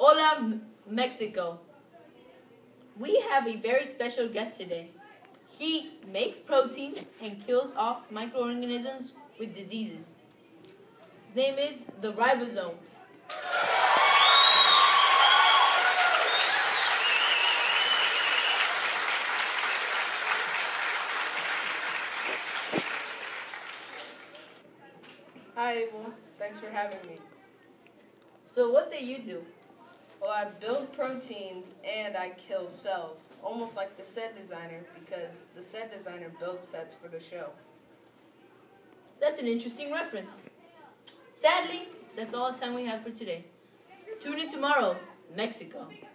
Hola, Mexico. We have a very special guest today. He makes proteins and kills off microorganisms with diseases. His name is the ribosome. Hi, Abel. Thanks for having me. So what do you do? Well, I build proteins and I kill cells, almost like the set designer, because the set designer builds sets for the show. That's an interesting reference. Sadly, that's all the time we have for today. Tune in tomorrow, Mexico.